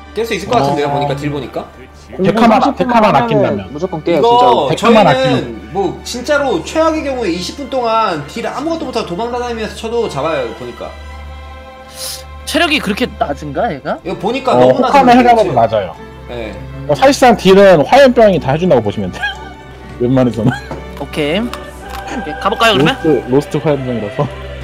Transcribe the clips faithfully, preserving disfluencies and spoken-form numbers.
깰 수 있을 것 같은데요. 어... 보니까 딜 보니까. 데카만 데카만 아낀다면 무조건 깨요. 이거 저희는 아끼면. 뭐 진짜로 최악의 경우에 이십 분 동안 딜 아무것도 못하고 도망다니면서 쳐도 잡아요. 보니까. 체력이 그렇게 낮은가 얘가? 이거 보니까 어, 너무 낮아요. 해가면 낮아요. 네. 어, 사실상 딜은 화염병이 다 해준다고 보시면 돼요. 웬만해서는. 오케이. 오케이. 가볼까요 그러면? 로스트, 로스트 화염병이라서.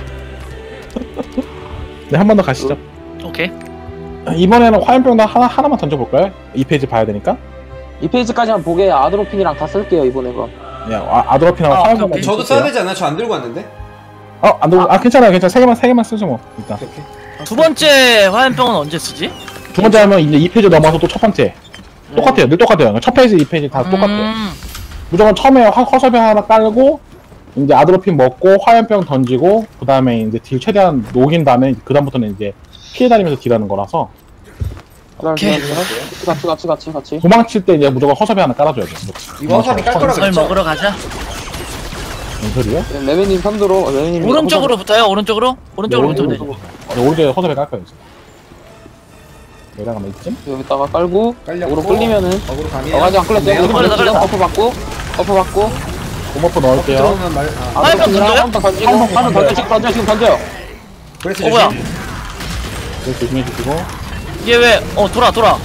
네, 한 번 더 가시죠. 오케이. 이번에는 화염병 하나, 하나만 던져볼까요? 이 페이지 봐야 되니까. 이 페이지까지만 보게 아드로핀이랑 다 쓸게요 이번에 그럼. 네, 아, 아드로핀하고 아, 화염병. 저도 써야 되지 않아요? 저 안 들고 왔는데? 어, 안 들고, 아, 아 괜찮아요, 괜찮아. 세 개만, 세 개만 쓰죠, 뭐. 일단. 오케이, 오케이. 두 번째 화염병은 언제 쓰지? 두 번째 하면 이제 이 페이지 넘어서 또 첫 번째. 네. 똑같아요, 늘 똑같아요. 첫 페이지, 이 페이지 다 음... 똑같아요. 무조건 처음에 화, 허설병 하나 깔고, 이제 아드로핀 먹고, 화염병 던지고, 그 다음에 이제 딜 최대한 녹인 다음에, 그 다음부터는 이제 피해 다니면서 딜하는 거라서. 오케이. 같이 같이 같이 같이. 도망칠 때 이제 무조건 허설병 하나 깔아줘야 돼. 이거 허설이 깔 거라 그랬죠? 먹으러 가자. 뭔 소리야? 레벨님 편도로, 레벨님 오른쪽으로 붙어요, 오른쪽으로? 오른쪽으로 네, 붙으면 되죠. 오른쪽에 허설병 깔 거예요, 지금. 내려가면 있지? 여기다가 깔고, 깔려고. 오로 끌리면은. 어그로 가면. 어, 아직 안 끌렸어요. 네, 걸렸다, 걸렸다. 버프 받고, 버프 받고. 고모프 넣을게요. 들어오면 말. 아, 화염병 던져요? 한번 던지고, 한번 던져, 지금 던져, 지금 던져요. 그래서 어, 뭐야? 네, 조심해 주시고. 얘 왜, 어, 돌아, 돌아.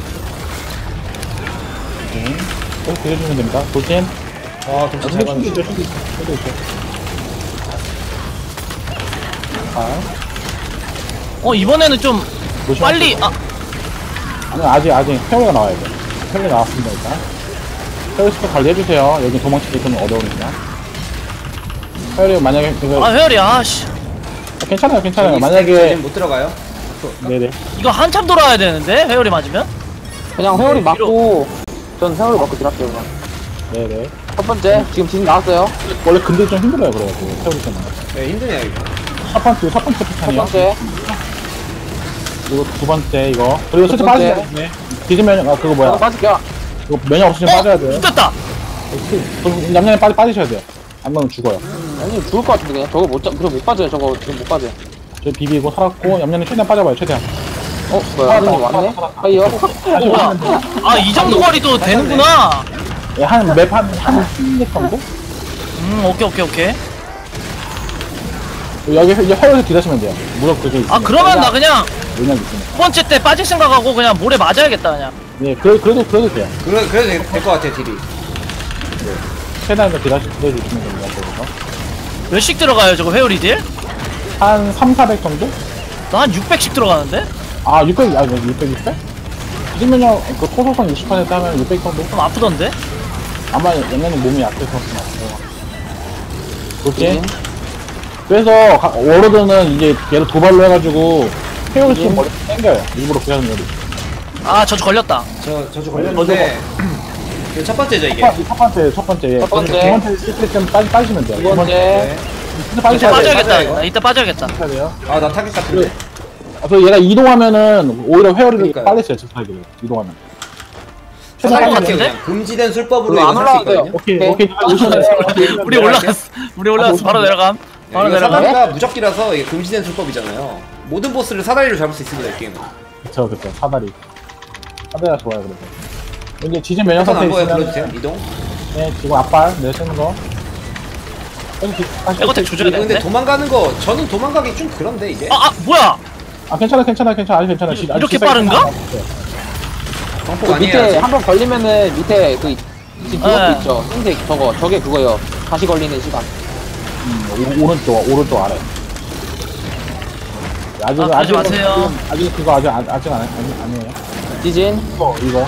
네. 계속 딜해주면 됩니다. 돌진. 아, 좀 잘 가는 중. 어, 이번에는 좀 빨리, 아, 아니, 아직, 아직 페어리가 나와야 돼. 페어리 나왔습니다, 일단. 페어리 스포 관리해주세요. 여기 도망치기 좀 어려우니까. 페어리 만약에, 그거. 아, 회열이, 아, 씨. 아, 괜찮아요, 괜찮아요. 만약에. 못 들어가요? 네네. 이거 한참 돌아야 되는데? 회열이 맞으면? 그냥 회오리 맞고, 전 회오리 맞고 들어갈게요, 그냥. 네네. 첫 번째, 지금 지금 나왔어요. 원래 근데 좀 힘들어요, 그래가지고. 페어리 때문에. 네, 힘드네요, 이거. 첫 번째, 첫 번째 첫 패턴이요. 번째. 그리고 두 번째, 이거. 그리고 두 솔직히 번째. 빠지세요. 네. 뒤지면, 아, 그거 뭐야. 어, 빠질게요. 이거 면역 없으면 빠져야 돼요. 붙었다! 냠냠이 빠지, 빠지셔야 돼요. 안 그러면 죽어요. 아니, 죽을 것 같은데, 그냥. 저거 못, 잡, 그거 못 빠져요, 저거. 지금 못 빠져요. 저 비비고 살았고, 얌얌이 최대한 빠져봐요, 최대한. 어, 뭐야, 아드님 왔네? 하이요? 어, 뭐야? 아, 이 정도 거리도 되는구나! 예, 한, 맵 한, 한, 한 정도? 음, 오케이, 오케이, 오케이. 여기, 이제 허용해서 딜하시면 돼요. 무릎 그게 있으면. 아, 그러면 나 그냥 문양 있으면. 두 번째 때 빠질 생각하고 그냥 모래 맞아야겠다, 그냥. 네, 그래, 그래도, 그래도 돼요. 그래, 그래도 될 것 같아요, 딜이. 최대한 딜하시, 딜해주시면 됩니다, 거기서. 몇씩 들어가요, 저거 회오리 딜? 한 삼, 사백 정도? 나 한 육백씩 들어가는데? 아, 육백, 아, 육백, 육백? 그러면요, 그 토소성 이십 퍼센트 하면 육백 정도? 좀 아프던데? 아마 옛날에 몸이 약해서 좀 아프고. 그렇지? 네. 그래서, 가- 워로드는 이제 얘를 도발로 해가지고, 헤어를 치면 머리 땡겨요. 일부러 그 하는 요리. 아, 저주 걸렸다. 저, 저주 걸렸는데. 이게 첫 번째죠, 이게. 첫, 첫 번째, 첫 번째. 예. 첫 번째. 두 번째 쓸 때는 빠지, 빠지시면 돼요. 두 번째. 네. 근데 빠지셔야 돼요. 빠져야겠다. 맞아요, 이거. 나 이따 빠져야겠다. 빠져야 돼요. 아, 나 타겟 같은데. 아, 그래서 얘가 이동하면은 오히려 회오리를 그러니까요. 빨리 써요, 저 사이드를. 이동하면. 살것 최대한 같아요, 같은데? 그냥. 금지된 술법으로 이거 이거 안 살 수 올라가도 돼요. 있거든요. 오케이, 오케이. 오케이. 오케이. 우리 올라갔어. 우리 올라갔어. 바로 내려감. 바로 이거 내려감. 사다리가 무적기라서 이게 금지된 술법이잖아요. 모든 보스를 사다리로 잡을 수 있습니다, 이 게임은. 그쵸, 그쵸. 사다리. 사다리가 좋아요, 그래서. 이제 지진 면역 패턴 상태 안 보여, 있으면. 불러주세요. 이동. 네, 지금 앞발 내쓰는 거. 백어택 조져야 근데 되는데? 도망가는 거, 저는 도망가기 좀 그런데, 이게. 아, 아, 뭐야? 아, 괜찮아, 괜찮아, 괜찮아. 아직 괜찮아. 아직 이렇게 진짜 빠른가? 괜찮아. 광폭 그 아니에요. 밑에 아직. 한 번 걸리면은 밑에 그 지금 그것도 네. 있죠. 흰색 저거 저게 그거요. 다시 걸리는 시간. 음, 오- 오른쪽, 오른쪽 아래. 아직, 아, 그러지 마세요. 아직 그거 아직, 안- 아직 안, 아니, 아니에요. 디진. 이거, 이거.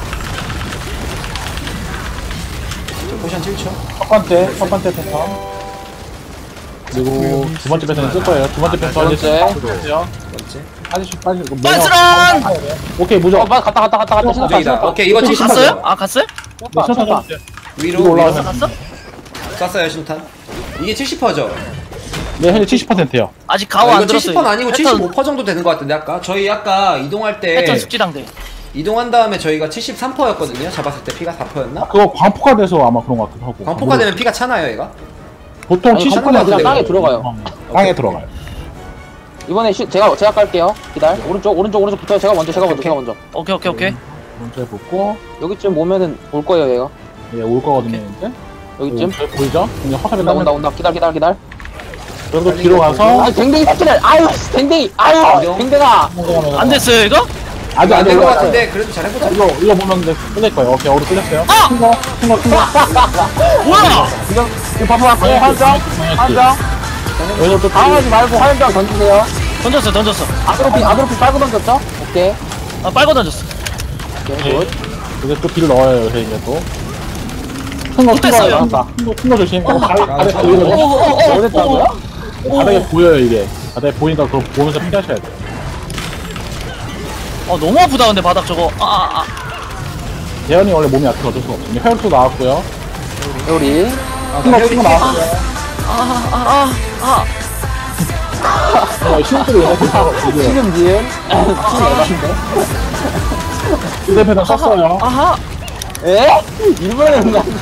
포션 칠 초. 첫 번째, 첫 번째 패턴. 그리고 두 번째 패턴은 쓸 거예요. 두 번째 패턴 번째. 이제 빠지세요. 번째. 빠지시, 빠지고. 빤스런! 오케이, 무적. 어, 맞 갔다 갔다 갔다 갔다 신났다 무적이다. 신났다. 오케이, 이거 칠십 갔어요? 퍼센트. 아, 갔어요? 네, 천천히 신났다. 해주세요. 위로, 이거 위로. 올라가면 갔어? 쐈어요, 신탄. 이게 칠십 퍼센트죠? 네, 현재 칠십 퍼센트요. 아직 아, 가오 이거 안 들었어요. 칠십 퍼센트 아니고 패턴- 칠십오 퍼센트 정도 되는 것 같은데, 아까? 저희 아까 이동할 때. 패턴 숙지당대. 이동한 다음에 저희가 칠십삼 퍼센트였거든요? 잡았을 때 피가 사 퍼센트였나? 그거 광포가 돼서 아마 그런 것 같기도 하고. 광폭화 되면 피가 차나요, 얘가? 보통 아니, 칠십 광포가 퍼센트 그냥 땅에 들어가요. 땅에 들어가요. 이번에 슈, 제가 제가 깔게요. 기다려. 오른쪽 오른쪽 오른쪽 붙어요. 제가 먼저 제가 먼저 제가 먼저. 오케이 오케이 오케이. 먼저 붙고 여기쯤 오면은 올 거예요 얘가. 예, 올 거거든요 이제. 여기쯤. 오, 보이죠? 이제 화살이 온다 온다 나면 온다. 기다려 기다려 기다려. 그리고 뒤로 가서 아 댕댕이 새끼들. 아유 씨, 댕댕이. 아유 댕댕아. 안 됐어요 이거? 아직 안 안될 것 올라갔어요. 같은데 그래도 잘해보자. 이거 이거 보면 이제 끝낼 거예요. 오케이 어로 끝냈어요. 아! 큰거 큰거 큰거. 뭐야? 지금 지금 바보 왔어요. 한정 한정. 여기서 또 당황하지 말고 화염병 던지세요. 던졌어 던졌어. 아드로핀 아드로핀 빨고 던졌죠? 오케이. 아 빨고 던졌어. 오케이 굿. 이제 또 딜 넣어요. 여기서 이제 또. 큰거 큰거 됐어요. 나왔다. 큰거 큰거 조심. 이거 바닥에 바닥에 어, 보이거든요. 뭐 됐다고요? 바닥에 보여요 이게. 바닥에 보이니까 그거 보면서 피하셔야 돼요. 어 너무 아프다 근데 바닥 저거. 아아 아. 대현이 원래 몸이 약해서 어쩔 수 없어요. 회원투 나왔고요. 우리 큰거 회오리 큰거 나왔어요. 아아아 아. 어, 신호들이 왜 이렇게 하고 지금 지금 지은 지금 에반데. 휴대패드 썼어요. 아하. 에? 일본에 가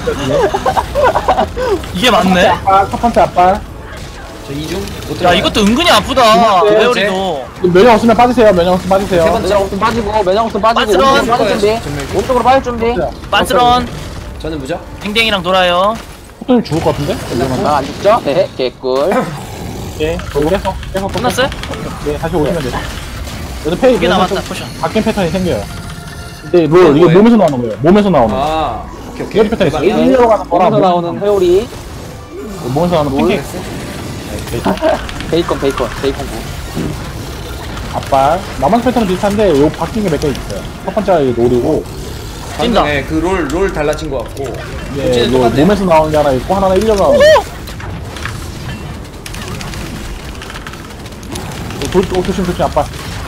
이게 맞네. 아, 첫 번째 앞발. 저 이중 못 야 들어가요. 이것도 은근히 아프다. 네, 회오리도. 면역 없으면 빠지세요. 면역 없으면 빠지세요. 세 번째. 매장 없으면 빠지고 매장 없으면 빠지고 빠지러 오른쪽으로 빠질 준비. 전멸기. 오른쪽으로 빠질 준비. 빤스런. 저는 무죠? 댕댕이랑 놀아요. 호텔 죽을 것 같은데? 아, 안 죽죠? 네, 개꿀. 오케이. 저거 계속, 계속. 끝났어요? 네, 다시 오시면 돼요. 그래서 페이, 이게 남았다 포션. 바뀐 패턴이 생겨요. 근데 롤, 이게 뭐예요? 몸에서 나오는 거예요. 몸에서 나오는 거. 아 오케이 오케이. 이런 패턴 있어요. 대박이네. 일리로 가는 거랑 몸에서 나오는 회오리. 몸에서 나오는 팬케이크. 베이컨, 베이컨, 베이컨 구. 앞발. 나만 패턴은 비슷한데, 요 바뀐 게 몇 개 있어요. 첫 번째가 이게 롤이고, 뛴다. 방금 그롤 롤 달라진 것 같고. 이게 돌진은 롤, 똑같네요. 몸에서 나오는 게 하나 있고, 하나는 일리로 나오는 거. 돌, 오, 조심, 조심, 앞발.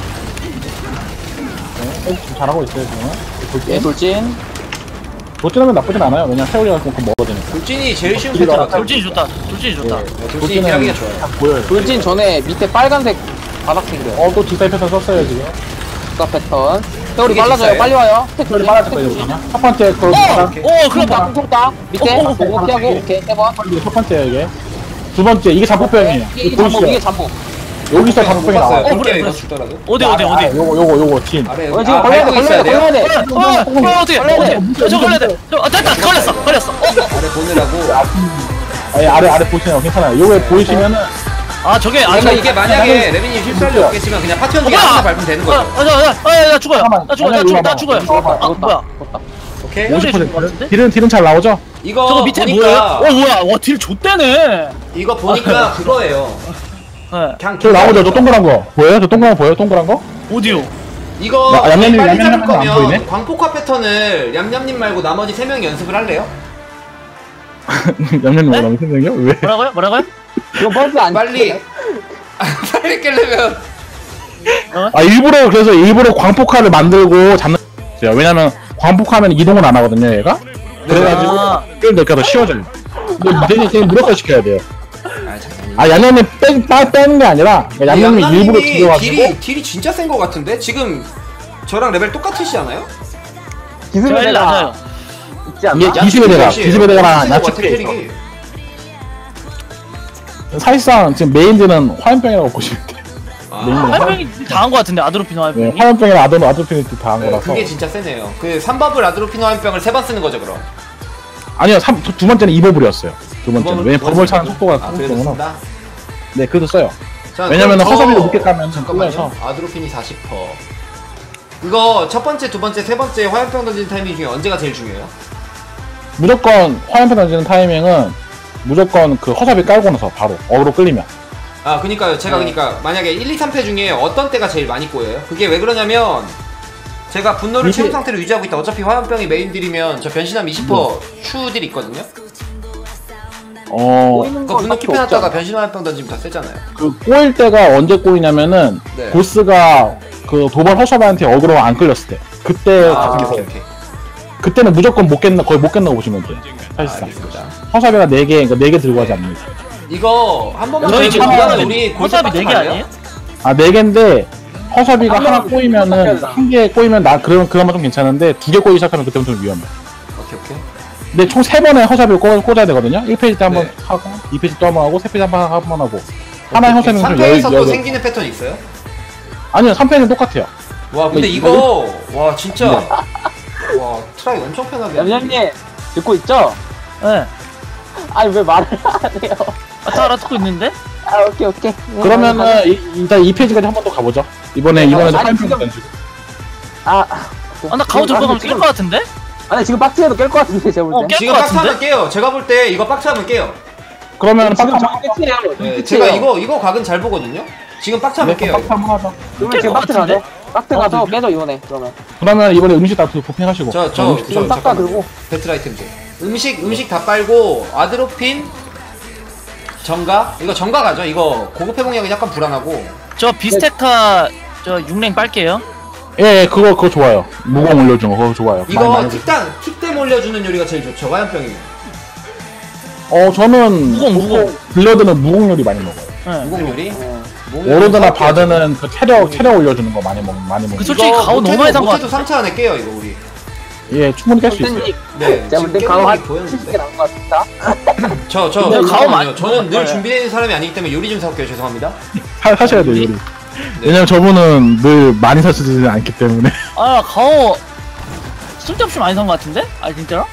네, 지금 잘하고 있어요, 지금. 예, 돌진. 돌진. 돌진하면 나쁘진 않아요. 왜냐면 세월이가 그만큼 먹어지니까. 돌진이 제일 쉬운 돌진이 패턴 같아요. 돌진이 좋다. 돌진이 좋다. 네, 돌진이 딜하기가 좋아요. 딱 보여요. 돌진 전에 밑에 빨간색 바닥 생겨요. 어, 또 뒷사이 패턴 썼어요, 지금. 국가 패턴. 회오리 이게 빨라져요. 진짜예요? 빨리 와요. 세월이 빨라질 거예요, 그러면. 첫 번째, 그, 어! 바닥. 오 그렇다. 콩콩 딱 밑에 어, 어, 어, 보고 피하고 오케이 세 번. 이게 첫 번째예요, 이게. 두 번째, 이게 잡폭병이에요. 이게 이거 잠복 이게 보이시죠? 잠복. 여기서 못 잡폭병이 봤어요. 나와요. 어, 볼게요 그래, 이거 그래. 죽더라도. 어디 어디 아, 어디. 요거, 요거, 요거, 진. 아래 어, 여기. 지금 아 걸려야 돼, 밟고 있어야 걸려야 돼, 돼요. 걸려야 돼. 어, 어, 어떻게? 걸려야 돼. 어떻게? 저 걸려야 돼. 저, 아, 됐다. 걸렸어. 걸렸어. 어, 어. 아래 보느라고. 아니, 아래, 아래 보시면 괜찮아요. 요거 보이시면은, 아, 저게 아, 그러니까 저 이게 만약에 레빈이 실수할 일 없겠지만 그냥 파티원 중에 뭐야? 하나 밟으면 되는 아, 거죠. 아, 나, 나, 아, 나 죽어요. 잠깐만. 나 죽어. 나 아니, 죽어. 이거 나 봐봐. 죽어요. 죽었다, 아, 죽었다, 뭐야? 죽었다. 오케이. 오십 오십 퍼센트. 같은데? 딜은, 딜은 잘 나오죠? 이거 저거 밑에 보니까 뭐예요? 어, 뭐야? 와, 딜 좆대네. 이거 보니까 그거예요. 네. 그냥 저 나오죠? 저 동그란 거. 보여요? 저 동그란 거 보여요? 동그란 거? 오디오. 이거 나- 얌얌님, 빨리 잡을 얌얌님은 안 거면 보이네? 광폭화 패턴을 얌얌님 말고 나머지 세 명이 연습을 할래요? 양념이 네? 뭐라고 생각해요? 왜? 뭐라고요? 뭐라고요? 이거 버스 안 빨리 빨리 깨려면 아, 일부러, 그래서 일부러 광폭화를 만들고 잡는 거예요. 왜냐면, 광폭화하면 이동을 안 하거든요, 얘가? 그래가지고, 아. 끌 넣기가 더 쉬워져요. 근데 대신 그냥 무력화 시켜야 돼요. 아 잠깐만요. 아, 양념이 빼, 빼, 빼는 게 아니라, 양념이 일부러 얌얌님이 죽여가지고, 딜이 딜이 진짜 센 거 같은데 지금 저랑 레벨 똑같으시지 않아요? 제일 기술대가 낮아요. 있지 않나? 이게 기습의 대가, 몇이에요? 기습의 대가랑 센거 야채 같아, 페이스. 캐릭이. 사실상 지금 메인들은 화염병이라고 보시면 돼요. 아, 네. 화염병이 다한 거 같은데 아드로피노 네, 화염병이. 화염병이랑 아드노, 아드노핀이 다한 네, 거라서. 그게 진짜 세네요. 그 삼밥을 아드로피노 화염병을 세 번 쓰는 거죠 그럼. 아니요, 삼, 두 번째는 이버블이었어요. 두 번째는. 두 번은- 왜냐면 버블 차는 두 속도가 아 그래도 크기 때문에. 쓴다. 네, 그래도 써요. 자, 왜냐면 그럼 저- 허섭이도 늦게 까면 잠깐만요. 끌려서. 아드로핀이 사십 퍼센트. 이거 첫 번째, 두 번째, 세 번째 화염병 던지는 타이밍 중에 언제가 제일 중요해요? 무조건 화염병 던지는 타이밍은 무조건 그 허섭이 깔고 나서 바로 어그로 끌리면. 아, 그니까요. 제가 네. 그니까 만약에 일, 이, 삼 패 중에 어떤 때가 제일 많이 꼬여요? 그게 왜 그러냐면 제가 분노를 이게- 채운 상태로 유지하고 있다. 어차피 화염병이 메인 딜이면 저 변신하면 이십 퍼센트 추 딜이 있거든요. 어, 보이는 그거 건 분노 딱히 킵해놨다가 없잖아. 변신 화염병 던지면 다 세잖아요. 그 꼬일 때가 언제 꼬이냐면은 네. 보스가 그 도발 허섭한테 어그로 안 끌렸을 때. 그때 아, 가슴이 오케이, 서요. 오케이. 그때는 무조건 못 깼나, 거의 못 깼다고 보시면 돼요. 사실상. 알겠습니다. 허섭이가 네 개, 그러니까 네 개 들고 하지 않습니다. 이거 한 번만 너희 더 지금 해보면 하나는 우리 골잡이 네 개 아니에요? 아, 네 개인데, 허섭이가 한 하나 명은 꼬이면은, 시작해야 한 개 꼬이면 나, 그러면, 그나마 좀 괜찮은데, 두 개 꼬이기 시작하면 그때부터 좀 위험해. 오케이, 오케이. 근데 총 세 번에 허섭이를 꽂, 꽂아야 되거든요? 일 페이지 때 한 번 네. 하고, 이 페이지 또 한 번 하고, 세 페이지 한 번 한 번 하고. 하나의 허세는 좀 삼 패에서 또 열- 생기는 패턴 있어요? 아니요, 삼 패는 똑같아요. 와 근데 네, 이거 와 진짜 와 트라이 엄청 편하게 하네. 얌얌님 듣고 있죠? 네. 아니 왜 말을 안 해요? 아, 다 알아듣고 있는데? 아 오케이 오케이. 네, 그러면은 아, 이- 일단 이 페이지까지 한 번 더 가보죠. 이번에 이번에도 아니, 화염병 지금- 던지고. 아, 아, 나 가오 들고 가면 깰 것 같은데? 아니 지금 박스에도 깰 것 같은데 제가 어, 볼 때. 깰 지금 것 박스 같은데? 하면 깨요. 제가 볼 때 이거 박스 하면 깨요. 그러면 지금 박스 저기 끝이에요. 네, 끝이에요. 제가 이거 이거 각은 잘 보거든요. 지금 박스 하면 깨요. 박스 이거. 한번 하자. 그러면 깰 지금 것 박스 같은데? 가죠. 박스 어, 가서 네. 깨죠 이번에 그러면. 그러면 이번에 음식 다 도핑하시고. 저 저 음식 저 싹 다 잠깐만요. 들고. 배틀 아이템들. 음식 음식 다 빨고 아드로핀 정가 이거 정가 가죠. 이거 고급 회복량이 약간 불안하고. 저 비스테카 저 육랭 빨게요. 예, 예, 그거 그거 좋아요. 무공 올려주는 거 그거 좋아요. 많이 이거 많이 틱당 틱댐 올려주는 요리가 제일 좋죠. 화염병이면. 어, 저는 무공, 무공. 블러드는 무공 요리 많이 먹어요. 네. 무공 요리. 네. 무공 요리 오로드나 사업이죠. 바드는 그 체력 체력 올려주는 거 많이 먹 많이 먹어요. 그 솔직히 이거 가오 너무 못해도- 많이 산것 못해도 삼 차 안에 깨요 이거 우리. 예, 충분히 깰 수 있어요. 선생님, 네. 제가 볼 때 지금 가오 한 깨는 게 칠십 개 보였는데. 나온 것 같다. 저저 근데 가오 잠깐만요. 많이- 저는 늘 네. 준비되어 있는 사람이 아니기 때문에 요리 좀 사올게요. 죄송합니다. 하, 하셔야 돼요, 요리. 왜냐면 저분은 늘 많이 사시지 않기 때문에. 아, 가오 쓸데없이 많이 산 것 같은데? 아, 진짜로?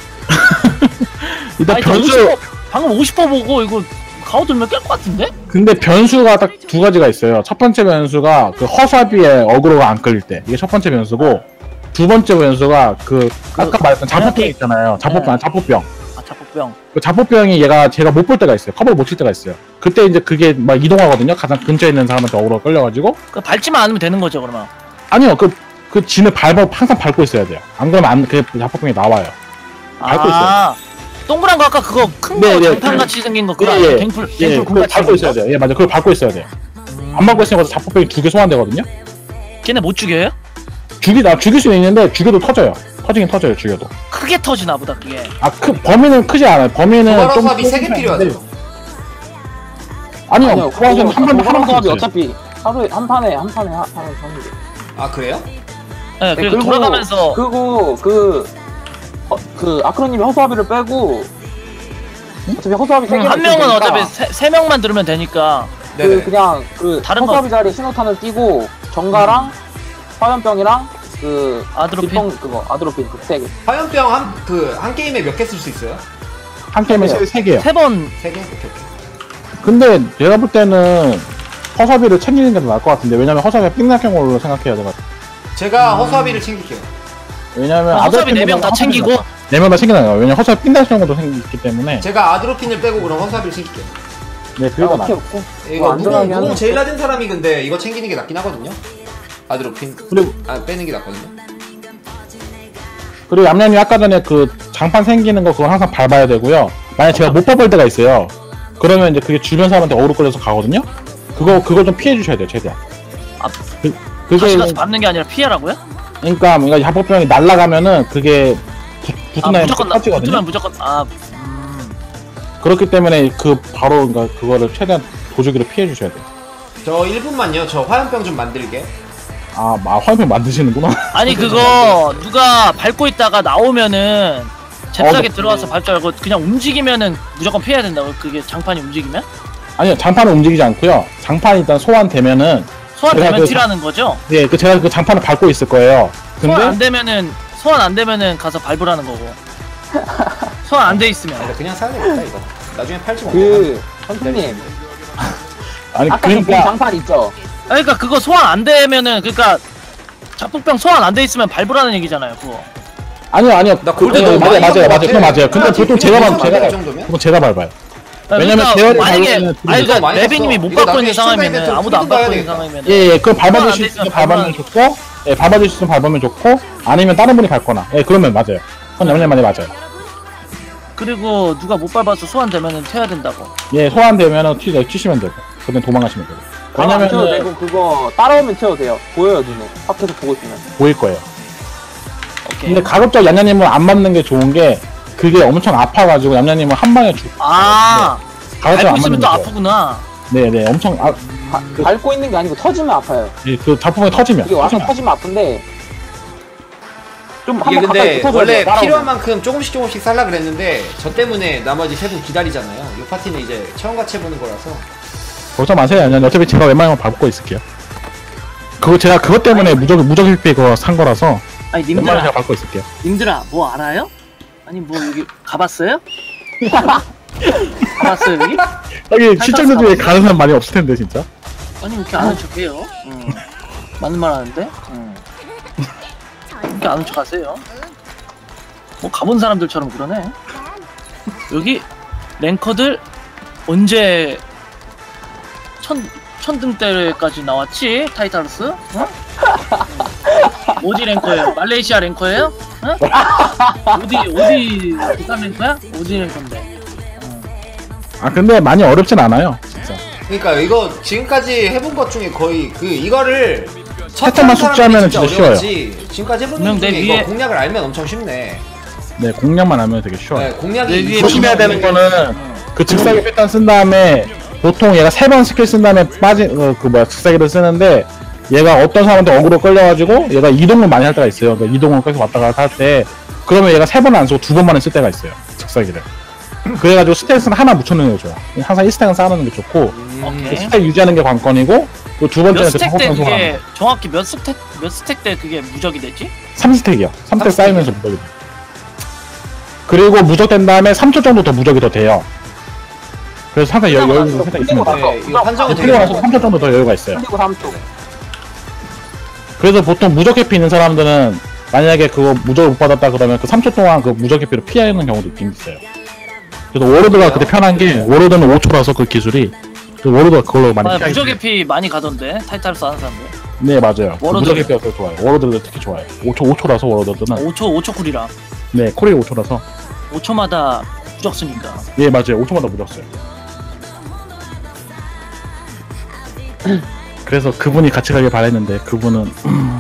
일단 아니, 변수, 오십 퍼, 방금 오십 퍼 보고 이거 가오 들면 깰 것 같은데? 근데 변수가 딱 두 가지가 있어요. 첫 번째 변수가 그 허사비에 어그로가 안 끌릴 때. 이게 첫 번째 변수고, 두 번째 변수가 그, 아까 말했던 자포병 있잖아요. 자포병, 네. 자포병. 아, 자폭병. 그 자포병이 얘가 제가 못 볼 때가 있어요. 커버를 못 칠 때가 있어요. 그때 이제 그게 막 이동하거든요. 가장 근처에 있는 사람한테 어그로가 끌려가지고. 그 밟지만 않으면 되는 거죠, 그러면. 아니요, 그, 그 진을 밟아, 항상 밟고 있어야 돼요. 안 그러면 안, 그 자포병이 나와요. 밟고 아, 동그란 거 아까 그거 큰 네, 거 네. 장판같이 생긴 거 그거 예, 아니에요? 예. 갱플, 예, 갱플 그걸 공같이 밟고 생긴 있어야 거? 돼요. 예, 맞아요. 그걸 밟고 있어야 돼요. 안 밟고 있으니까 자포병이 두 개 소환되거든요? 걔네 못 죽여요? 죽이, 나 죽일 수는 있는데, 죽여도 터져요. 터지긴 터져요, 죽여도. 크게 터지나 보다, 그게. 아, 크, 범위는 크지 않아요. 범위는 좀. 도발호삽이 세 개 필요하죠. 아니요, 아니요, 그거 한 번, 하루 한 번, 이 어차피 하루에 한 판에 한 판에 한 판에 하는 게. 아 그래요? 네, 그리고 돌아가면서 그리고 그, 어, 그 아크로님이 허수아비를 빼고 어차피 허수아비 세 음, 개만 한 명은 있으니까 어차피 세, 세 명만 들으면 되니까. 그 네네. 그냥 그 다른 거- 허수아비 자리 신호탄을 띄고 정가랑 화염병이랑 그 아드로핀. 뒷봉 그거 아드로핀 그세 개. 화염병 한 그 한 게임에 몇 개 쓸 수 있어요? 한 게임에 세, 세 개요. 세 번, 세 개? 오케이 오케이. 근데 내가 볼 때는 허사비를 챙기는 게 더 나을 것 같은데, 왜냐면 허사비가 삥낙형으로 생각해야 돼가지고. 제가 허수아비를 챙길게요. 왜냐면 아, 허수아비 네 명 다 챙기고. 네명 다 챙기는 거예요. 왜냐면 허사비 삥낙형으로 생기기 때문에. 제가 아드로핀을 빼고 그럼 허수아비를 챙길게요. 네, 그게 아, 더 오케이 나아요. 오케이. 이거 안전하게 무공, 하는 무공 제일 낮은 사람이 근데 이거 챙기는 게 낫긴 하거든요. 아드로핀. 그리고, 아 빼는 게 낫거든요. 그리고 얌얌이 아까 전에 그 장판 생기는 거 그건 항상 밟아야 되고요. 만약 제가 못 밟을 때가 있어요. 그러면 이제 그게 주변 사람한테 어그로 끌려서 가거든요. 그거 그걸 좀 피해 주셔야 돼요, 최대한. 아, 그, 다시 그게 가서 밟는 게 아니라 피하라고요? 그러니까 뭔가 자포병이 날아가면은 그게 붙- 아, 붙은 다음에 무조건, 나- 터지거든요. 붙으면 무조건, 아, 음. 그렇기 때문에 그 바로 그러니까 그거를 최대한 도주기로 피해 주셔야 돼요. 저 일 분만요. 저 화염병 좀 만들게. 아, 아 화염병 만드시는구나. 아니, 그거, 누가 밟고 있다가 나오면은, 잽싸게 어, 들어와서 밟지 말고, 그냥 움직이면은 무조건 피해야 된다고, 그게 장판이 움직이면? 아니요, 장판은 움직이지 않고요. 장판이 일단 소환되면은 소환되면 제가 그- 튀라는 거죠? 예, 그 제가 그 장판을 밟고 있을 거예요. 소환 안 근데 되면은, 소환 안 되면은 가서 밟으라는 거고. 소환 안 돼 있으면. 아, 그냥 사야 되겠다 이거. 나중에 팔지 못. 그 선생님 아니 아까 그 그러니까 장판 있죠? 아니, 그니까 그거 소환 안 되면은, 그니까, 자폭병 소환 안 돼 있으면 밟으라는 얘기잖아요, 그거. 아니요, 아니요. 나 골드 그- 너무 맞아요, 많이 맞아요, 산 맞아요. 것 그건 같아. 맞아요. 근데 하나 보통 뒤에 제가 뒤에서 밟 제가 만들 밟 정도면? 보통 제가 밟아요. 왜냐면 그러니까 제어를 만약에 밟으면은 아니 이거 그러니까 많이 레빈님이 샀어. 못 이거 받고 있는 나중에 상황이면은 시간 아무도 안 이벤트 받고 있는 뜯어가야 상황이면 예, 예, 그럼 소환 밟아줄 안 수 돼 있으면 있으면 밟으면 밟으라는 좋고, 예, 밟아줄 수 있으면 밟으면 좋고, 아니면 다른 분이 밟거나, 예, 그러면 맞아요. 그건 양념만이 맞아요. 그리고 누가 못 밟아서 소환되면은 튀어야 된다고. 예, 소환되면은 튀, 튀시면 되고, 그땐 도망가시면 되고. 왜냐면 안 왜냐면은 튀어도 되고 그거 따라오면 튀어도 돼요. 보여요 눈에. 밖에서 보고 있으면. 보일 거예요. 오케이. 근데 가급적 얌얌님은 안 맞는 게 좋은 게, 그게 엄청 아파가지고 얌얌님은 한 방에 죽. 아, 가급적 밟고 안 있으면 맞는 또 게 좋아요. 아프구나. 네, 네, 엄청 아, 바, 밟고 있는 게 아니고 터지면 아파요. 예, 그 자폭이 터지면. 이게 와서 터지면. 터지면 아픈데 좀 이게 한번 가까이 근데 붙어줘야 원래 돼요, 따라오면. 필요한 만큼 조금씩 조금씩 살라 그랬는데 저 때문에 나머지 세 분 기다리잖아요. 이 파티는 이제 처음 같이 해보는 거라서 걱정 마세요. 아니, 어차피 제가 웬만하면 밟고 있을게요. 그거 제가 그것 때문에 무적 무적 일피 그거 산 거라서 아니 웬만하면 님들아, 제가 밟고 있을게요. 님들아 뭐 알아요? 아니 뭐 여기 가봤어요? 가봤어요 여기? 여기 시청자 중에 가는 사람 많이 없을 텐데 진짜. 아니 왜 이렇게 아는 척해요? 응. 맞는 말 하는데? 응. 왜 이렇게 아는 척하세요? 뭐 가본 사람들처럼 그러네. 여기 랭커들 언제 천 천등대까지 나왔지? 타이타루스? 어? 어디 랭커예요? 말레이시아 랭커예요? 어? 어디 어디 부산 랭커야? 어디 랭커인데? 아 근데 많이 어렵진 않아요. 진짜. 그러니까 이거 지금까지 해본 것 중에 거의 그 이거를 첫 패턴만 타는 숙지하면은 사람이 진짜 어려웠지. 지금까지 해본 것 분명 중에 내 이거 위에- 공략을 알면 엄청 쉽네. 네 공략만 하면 되게 쉬워요. 네, 공략이 내 위에 조심해야 되는 거 거는 그 즉사기 패턴 쓴 다음에 보통 얘가 세 번 스킬 쓴 다음에 빠진 어, 그 뭐야 즉사기를 쓰는데 얘가 어떤 사람한테 어그로 끌려가지고 얘가 이동을 많이 할 때가 있어요. 그러니까 이동을 계속 왔다 갔다 할 때 그러면 얘가 세 번을 안 쓰고 두 번만에 쓸 때가 있어요. 즉사기를. 그래가지고 스택은 하나 묻혀놓는 게 좋아요. 항상 일 스택은 쌓아놓는 게 좋고 오케이. 스택 유지하는 게 관건이고 또 두 몇 번째는 그 스택 때 방어권 소환. 그게 정확히 몇 스택 몇 스택 때 그게 무적이 되지? 삼 스택이요. 삼 스택 삼 쌓이면서 무적이 돼요. 그리고 무적된 다음에 삼 초 정도 더 무적이 더 돼요. 그래서 항상 여, 여유가 살짝 있으면 돼요. 네, 이거 판정은 되게 그리고 나서 삼 초 정도 더 여유가 있어요. 그리고 삼 초. 그래서 보통 무적 회피 있는 사람들은 만약에 그거 무적을 못 받았다 그러면 그 삼 초 동안 그 무적 회피로 피하는 경우도 있긴 있어요. 그래서 워로드가 그때 편한 게 워로드는 오 초라서 그 기술이 그 워로드가 그걸로 많이 아, 피하기 무적 때문에. 에피 많이 가던데 타이타루스 하는 사람들. 네 맞아요. 그 워로드. 무적 회피가 더 좋아요. 워로드도 특히 좋아요. 오 초 오 초라서 워로드는 오 초 오 초 쿨이라 네 코리 오 초라서 오 초마다 무적 쓰니까. 예 맞아요. 오 초마다 무적 써요. 그래서 그분이 같이 가길 바랬는데 그분은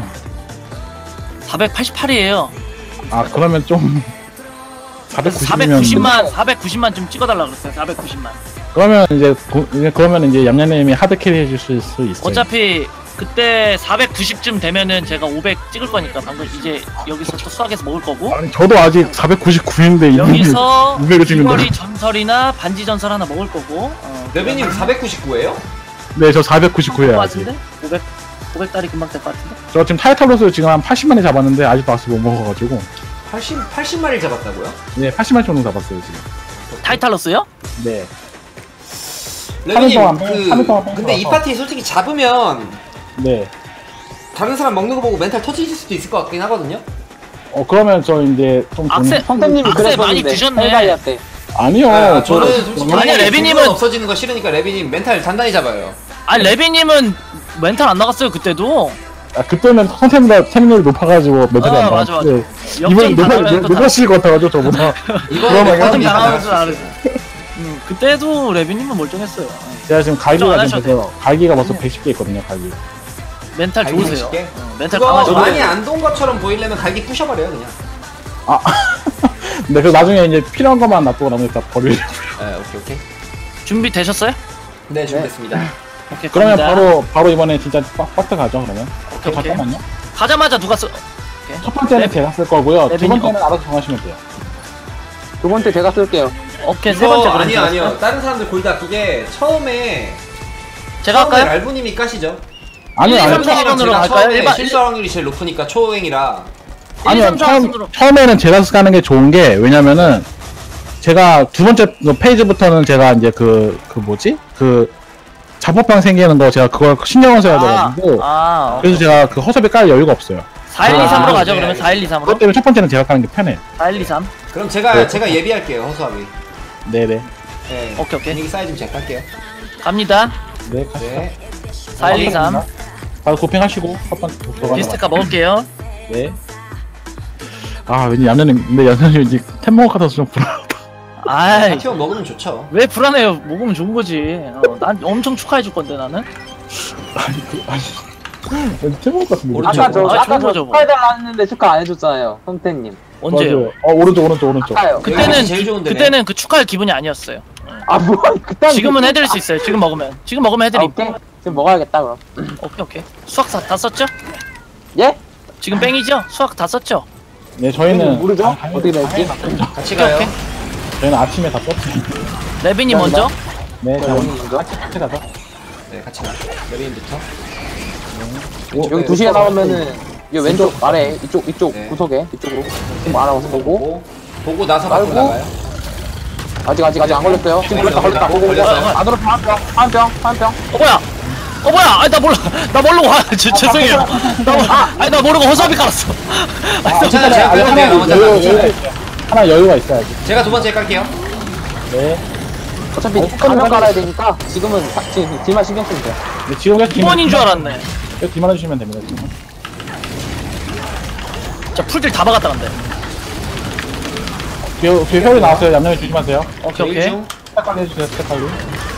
사백팔십팔이에요. 아 그러면 좀 사백구십이면 사백구십만 사백구십만 좀 찍어달라 그랬어요. 사백구십만. 그러면 이제 고, 이제 그러면 이제 얌얌님이 하드 캐리 해주실 수 있어요. 어차피 그때 사백구십쯤 되면은 제가 오백 찍을 거니까 방금 이제 여기서 또 수학에서 먹을 거고 아니 저도 아직 사백구십구인데 여기서 이백을 찍는다. 귀걸이 전설이나 반지 전설 하나 먹을 거고. 어, 레비님 사백구십구예요? 네, 저 사백구십구예요 아직. 같은데? 오백 오백 달이 금방 될 것 같은데? 저 지금 타이탈로스 지금 한 팔십만이 잡았는데 아직도 아직 못 먹어가지고. 팔십, 팔십 마리를 잡았다고요? 네, 팔십만 정도 잡았어요 지금. 타이탈러스요? 네. 레비님 동안 빼- 삼 일 동안 그 빼서 근데 이 와서. 파티 솔직히 잡으면 네. 다른 사람 먹는 거 보고 멘탈 터질 수도 있을 것 같긴 하거든요. 어 그러면 저 이제 좀 돈- 악세- 선생님이 악세 많이 그랬었는데 드셨네. 헬가이아 때. 아니요. 아, 저 저는 솔직히 아니야, 레비님은- 돈 없어지는 거 싫으니까 레비님 멘탈 단단히 잡아요. 아니 레비님은 멘탈 안 나갔어요 그때도. 아, 그때는 선생님보다 태민율이 높아가지고 멘탈이 아, 안 맞아, 나왔는데 역전 이번엔 당하면 또 높아질 것 같아가지고 저보다. 이거 그러면 역전 레비님 당하면 또 나갈 수 알았어. 음, 그때도 레비님은 멀쩡했어요. 제가 지금 갈기가 안 지금 하셔도 벌써 갈기가 벌써 백십 개 있거든요 갈기. 멘탈 갈기 좋으세요. 맛있게? 어, 멘탈 그거 강하시고. 많이 안 돈 것처럼 보이려면 갈기 부셔버려요 그냥. 아, 근데 그 나중에 이제 필요한 것만 놔두고 나머지 다 버리려고. 네, 오케이 오케이. 준비 되셨어요? 네, 준비됐습니다. 오케이. 그러면 갑니다. 바로 바로 이번에 진짜 빡 빡트 가죠 그러면. 오케이, 오케이. 잠깐만요. 가자마자 누가 쓰? 첫 번째는 네. 제가 쓸 거고요. 두 레벨이- 번째는 알아서 정하시면 돼요. 두 번째 제가 쓸게요. 오케이 세 이거 번째 그럼 아니요 제가 아니요. 쓸까요? 다른 사람들 골다 끼게 처음에 제가 처음에 할까요? 랄부님이 까시죠. 아니요, 일, 이, 아니요. 삼, 사 번으로 제가 갈까요? 처음에 일반- 실수 확률이 제일 높으니까 초행이라. 아니요, 일, 삼, 사 처음, 순으로. 처음에는 제가 가는 게 좋은 게, 왜냐면은, 제가 두 번째 그 페이지부터는 제가 이제 그, 그 뭐지? 그, 자폭방 생기는 거 제가 그걸 신경을 써야 돼가지고, 아, 그래서 제가 그 허접에 깔 여유가 없어요. 사 일 이 삼으로 아, 가죠 네, 그러면 사 일 이 삼으로. 그것 때문에 첫 번째는 제가 가는 게 편해요. 사 일 이 삼. 그럼 제가 네. 제가 예비할게요 허수아비. 네네. 네. 오케이, 오케이. 분위기 쌓여지면 제가 깔게요. 갑니다. 네, 가시죠. 네. 사 일 이 삼. 바로 도핑하시고, 첫 번째 들어가는 거. 비스트카 먹을게요. 네. 아, 왠지 얌전님, 근데 얌전님 왠지 템먹어 같아서 좀 불안하다. 아이, 파티원 먹으면 좋죠. 왜 불안해요? 먹으면 좋은 거지. 어, 난 엄청 축하해 줄 건데 나는. 아니, 그, 아니. 왠지 템먹어 같은데. 오른쪽. 아까 저 아, 아까 좋은 저 거죠, 뭐. 축하해달라 했는데 축하 안 해줬잖아요, 성태님. 언제요? 맞아요. 어, 오른쪽, 오른쪽, 오른쪽. 아까요. 그때는 제일 좋은데. 그때는 그 축하할 기분이 아니었어요. 아 뭐? 그때 지금은 해드릴 수 있어요. 지금 먹으면. 지금 먹으면 아, 해드림. 오케이. 지금 먹어야겠다 그럼. 오케이 오케이. 수학 다, 다 썼죠? 예? 지금 뺑이죠? 수학 다 썼죠? 네, 저희는. 모르죠? 아, 당연히- 어떻게 될지. 같이 오케이, 가요. 오케이. 저희는 아침에 다 썼어요. 레빈이 감사합니다. 먼저. 네, 자, 저 오늘 원인인가? 같이 같이 가자. 네, 같이 가. 메리인부터. 여기 두 시에 나오면은 이 왼쪽 아래 이쪽 이쪽 네. 구석에 이쪽으로 지금 알아서 보고 보고 보고 나서 밖으로 깔고. 나가요. 아직 아직 아직 안 걸렸어요. 지금 걸렸다 걸렸다. 보고 보고. 걸렸어요. 안으로 한병한병한병 어 뭐야? 어 뭐야? 아니 나 몰라. 나 모르고 아, 저, 죄송해요. 나 몰라. 아, 아니 나 모르고 허수아비 깔았어. 아, 괜찮아요. 제가 아니, 그래도 하나 돼요. 나머지 여유, 하나. 여유, 하나 여유가 있어야지. 제가 두 번째 깔게요. 네. 어차피 어, 가면 깔아야 되니까 지금은 사- 지금 뒤만 신경 쓰면 돼요. 네, 지금 그냥 이 번인 줄 알았네. 뒤만 해주시면 됩니다. 지금. 자 풀들 다 박았다 근데. 뒤에, 뒤에 회오리 나왔어요. 얌얌이 조심하세요. 오케이 오케이. 중. 스택 관리 해주세요. 스택 관리.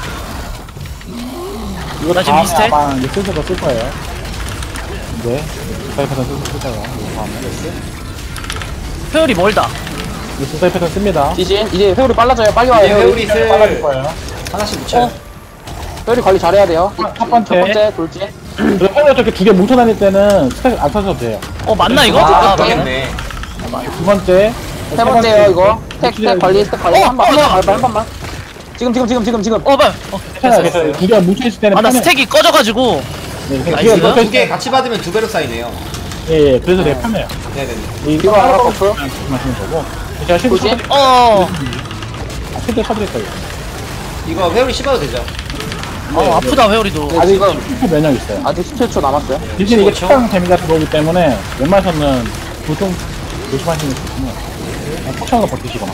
이거 나 지금 다음에 이 스택? 아마 이제 슬슬 쓸 거예요. 네. 주사위 패턴 슬슬 쓸 거예요. 이거 다음에. 회열이 멀다. 이거 주사위 패턴 씁니다. 디신 이제 회오리 빨라져요. 빨리 와요. 이제 회오리. 회오리 빨라질 슬 거예요. 하나씩 묻혀요. 회오리 관리 잘해야 돼요. 첫 첫 번째. 번째 돌진. 그리고 회오리 저렇게 두 개 뭉쳐 다닐 때는 스택 안 써도 돼요. 어 맞나 이거? 아, 아, 맞네. 모르겠네. 두 번째. 세 번째요 이거. 스택 스택 관리 스택 관리 어, 한 번. 어, 한 나- 번만 한 번만. 지금 지금 지금 지금 지금. 어 뭐야? 어, 괜찮아요. 괜찮아요. 두 개가 뭉쳐 있을 때는 아나 편해. 스택이 꺼져가지고. 네, 그냥 나이스. 두 개가 뭉쳐 두 있을 개 때. 같이 받으면 두 배로 쌓이네요. 예, 예. 그래서 되게 편해요. 네네네. 뒤로 하나 버프. 말씀하시는 거고. 제가 실드 돌진. 쳐드릴 어. 아, 실드 쳐드릴 거예요. 이거 회오리 씹어도 되죠? 어 아프다 회오리도. 네, 아직 지금 실드 면역 있어요. 아직 십칠 초 남았어요. 대신 이게 십오 초? 특강 데미가 들어오기 때문에 웬만해서는 보통 조심하시는 게 좋군요. 그냥 폭창으로 버티시거나.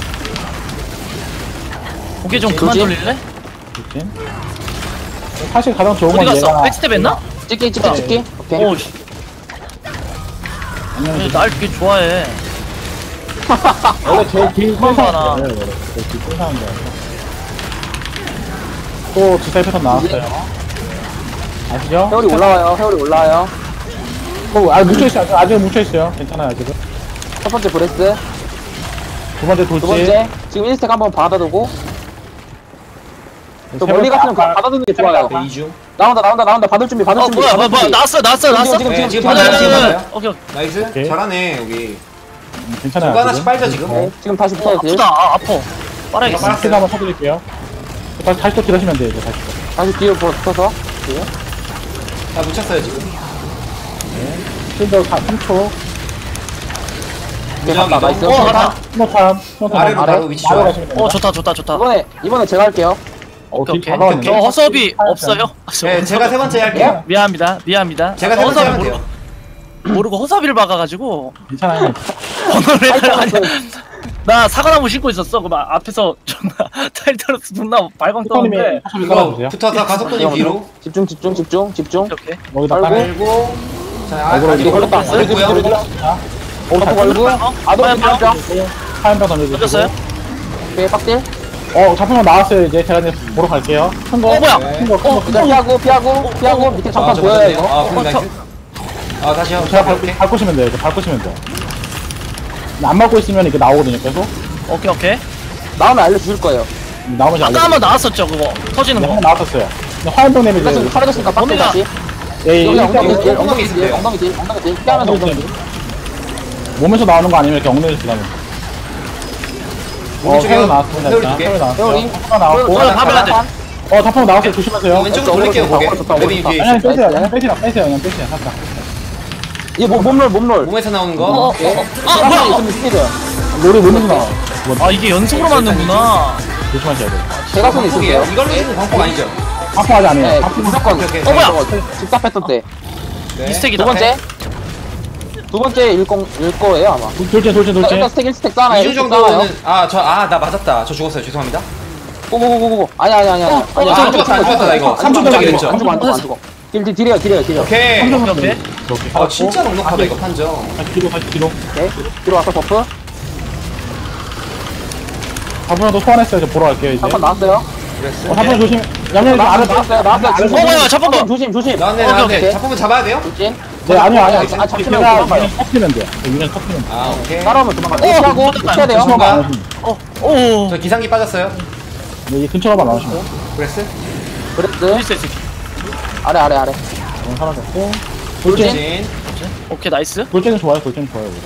고개 좀 그만 돌진. 돌릴래? 그렇지? 사실 가장 좋은 어디 건 갔어? 얘가 백스텝 했나? 찍기 찍기 찍기. 오케이. 오 씨. 안녕히 날 되게 좋아해. 원래 제일 길 그만 끈사는 봐라. 거예요. 원래 제일 길 끈사는 거예요. 또 주사위 패턴 나왔어요. 아시죠? 회오리 올라와요. 회오리 올라와요. 어, 아직 뭉쳐있어요. 아직, 아직 뭉쳐있어요. 괜찮아요, 아직은. 첫 번째 브레스. 두 번째 두 돌지. 번째 지금 일 스택 한번 받아두고. 또 세 멀리 번째 갔으면 아까- 받아두는 게 좋아요. 네, 이중. 나온다 나온다 나온다. 받을 준비 받을 어 준비. 뭐야 받을 뭐야 준비. 나왔어 나왔어 나왔어. 지금 네, 지금 지금 지금 받아요, 맞아 지금 맞아 받아요. 맞아. 오케이 오케이. 나이스. 오케이. 잘하네 여기. 음, 괜찮아요. 누가 하나씩 아직은. 빨죠 지금? 네, 지금 다시 어 붙어도 돼요. 아프다. 아, 아파. 빨아야겠어. 빨아. 스택 한번 쳐드릴게요. 다시, 다시 또 딜하시면 돼요, 이제 다시 또. 다시 뒤로 붙어서. 뒤에. 다 묻혔어요 지금. 실드 삼 초. 오케이, 갔다. 나이스. 어, 갔다. 스노탐. 스노탐. 아래로 바로 위치 좋아요. 어 좋다 좋다 좋다. 이번에 이번에 제가 할게요. 어, 오케이 딜 오케이. 다가왔네. 저 허수업이 없어요? 저 네, 제가 세 번째 할게요. 미안합니다. 미안합니다. 제가 저 세 번째 허수아비 하면 모르고, 돼요. 모르고 허수아비를 박아가지고 괜찮아요. 번호를 헷갈려. 그 나 사과나무 신고 있었어. 그 막 앞에서 존나 타이틀러스 존나 발광 스토님이 떠는데. 사실 이거 깔아주세요. 붙어서 가속도님 뒤로. 집중 집중 집중 집중. 오케이. 거기다 깔고. 깔고. 깔고. 자, 아, 이거 아직 이거 걸렸다. 걸렸다. 걸렸고요. 오, 버프 잘 걸고. 어? 아도 화염병? 화염병. 화염병 던져주시고. 던졌어요? 오케이 빡딜. 어, 작품은 나왔어요. 이제 제가 이제 보러 갈게요. 큰 거. 어, 뭐야? 큰 거, 큰 거, 큰 일단 거. 피하고 피하고 피하고 밑에 아, 장판 저 보여요 맞았네요. 이거. 아, 그럼 나이스. 아, 다시요. 제가 밟, 이렇게. 밟고시면 돼요. 이거 밟고시면 돼요. 안 밟고 있으면 이게 나오거든요, 계속. 오케이 오케이. 나오면 알려주실 거예요. 나오면 이제 아까 한번 나왔었죠 그거 터지는 네, 거. 한번 나왔었어요. 근데 화염병 데미지. 그래서 사라졌으니까 빡딜 범위가- 다시. 예, 예, 여기 일단 엉덩이 딜, 엉덩이 엉덩이 딜, 있어요. 엉덩이 딜, 엉덩이 딜. 피하면서 엉덩이 딜. 몸에서 나오는 거 아니면 이렇게 엉덩이에서 들어가는 거. 어, 오른쪽에 새로 나왔습니다. 회오리 일단. 두 개. 새로 나왔어요. 회오리. 하나 나왔고. 어, 봐봐야 돼. 어, 다평 나왔어요. 조심하세요. 아니, 왼쪽으로 돌릴게요, 고개. 좋다, 레빈이 좋다. 뒤에 아니, 있어. 빼세요. 나이스. 그냥 빼세요. 빼세요. 그냥 빼세요. 살짝. 이게 뭐 몸롤 몸롤. 몸에서 나오는 어, 어, 거. 어. 아 사람이 뭐야? 있으면 스피드. 롤이 몸에서 나와. 뭐, 아 이게 연속으로 맞는구나. 조심하셔야 돼요. 제가 손에 광폭이에요? 있었어요. 이걸로 주는 광폭 아니죠? 아파 아직 아니에요. 네, 아프 무조건. 오케이, 오케이. 어, 뭐야? 저거 집답했던 때. 네. 미스텍이다. 두 번째. 두 번째 일공 일 거예요 아마. 돌진, 돌진, 돌진. 일단 스택 일 스택 쌓아요. 이중 일 스택 쌓아요. 정도는 아, 저 아, 나 맞았다. 저 죽었어요. 죄송합니다. 고고고고고. 아니 아니 아니 아니. 어, 아니 어, 안 죽었다, 안 죽었다, 나 이거. 삼 초 안 전에 죽어, 됐죠? 안 죽어 안 죽어 안 죽어. 딜딜 딜이에요 딜이에요 딜이에요. 오케이. 오케이 오케이. 오케이. 아, 진짜 넉넉하다 이거 판정. 다시 뒤로, 다시 뒤로. 오케이. 뒤로 와서 버프. 다분한도 소환했어요. 이제 보러 갈게요, 이제. 한판 나왔어요. 그랬어. 어, 다분 조심. 양념이 좀 아래 나왔어요 나왔어요 나왔어요. 어, 뭐야, 잡은 거. 조심 조심. 나왔네, 오케이, 나왔네. 오케이. 작품은 잡아야 돼요? 조심. 네, 아니요, 아니요. 아, 잡히면 제가 도망가요. 유년 터트리면 돼요. 유년 터트리면 돼요. 아, 오케이. 따라오면 도망가. 어, 피하고 붙었다. 쳐야 돼요. 조심가. 어, 오. 저 기상기 빠졌어요. 네, 이 근처로만 나오시면. 그랬어? 브레스. 있어 있어. 아래 아래 아래. 어, 사라졌고. 돌진. 돌진. 오케이 나이스. 돌진은 좋아요, 돌진은 좋아요. 그래.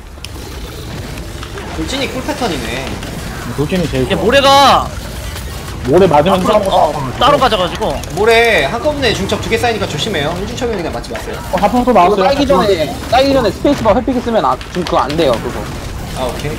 돌진이 쿨 패턴이네. 돌진이 제일 이게 좋아요. 모래가 모래 맞으면 그럼, 사람 어, 따로 가져가지고. 모래 한꺼번에 중첩 두 개 쌓이니까 조심해요. 일중첩에 그냥 맞지 마세요. 어, 하프도 이거 나왔어요. 따기 전에 따기 전에 스페이스바 회피기 쓰면 아, 지금 그거 안 돼요 그거. 아 오케이.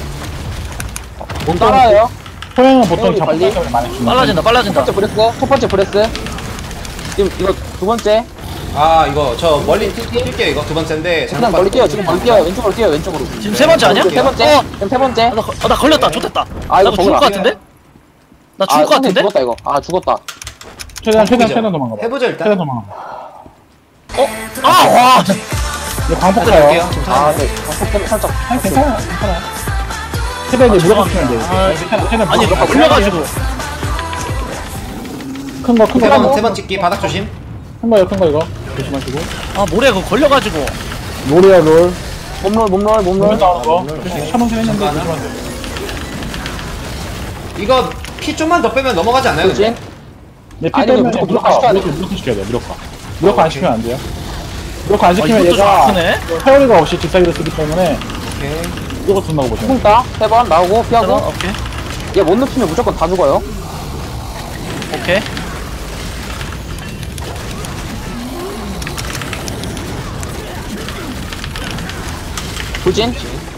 못 따라요. 소형은 보통 소형이 잡고 빨리? 때문에 많이 주는 빨라진다, 첫 빨라진다. 번째 브레스, 첫 번째 브레스. 지금 이거 두 번째. 아 이거 저 멀리 뛸- 뛸게요 이거 두 번째인데 그냥 멀리 뛰어. 지금 멀리 뛰어. 왼쪽으로 뛰어. 왼쪽으로. 지금 세 번째 아니야? 세 번째. 어, 지금 세 번째. 아, 나, 거- 아, 나 걸렸다. 좋됐다. 아, 나 이거 이거 죽을 것 먹으라. 같은데? 나 아, 죽을 것 선생님 같은데? 죽었다 이거. 아 죽었다. 최대한 최대한 방법이죠. 최대한 도망가. 해보죠 일단. 최대한 도망가. 어? 아, 와! 이제 광폭 해볼게요. 가요. 지금 아, 아, 네. 방폭 때문에 살짝. 아니 괜찮아요. 괜찮아요. 최대한 이제 무조건 치면 돼요. 아, 최대한 최대한 아니, 무조건 걸려가지고. 큰 거, 큰 거, 큰 세번 거, 세 번 찍기 바닥 조심. 큰 거요, 큰 거 이거 조심하시고. 아, 모래 그거 걸려가지고. 롤이야 롤. 몸롤 몸롤 몸롤. 롤 나오는 거. 롤, 롤. 샤먼 했는데 잠깐 하나. 조심하세요. 이거 피 좀만 더 빼면 넘어가지 않나요? 그렇지? 근데? 네, 피 아니, 때문에 무조건 무조건 시켜야 돼. 무조건 무조건 시켜야 돼. 무조건. 무조건 안 오케이. 시키면 안 돼요. 무조건 안 아, 시키면 이것도 좀 얘가 아프네. 회오리가 없이 직사기를 쓰기 때문에 오케이. 무조건 쓴다고 보시면 돼요. 쿵따 세 번 나오고 하나, 피하고. 오케이. 얘 못 눕히면 무조건 다 죽어요. 오케이. 돌진.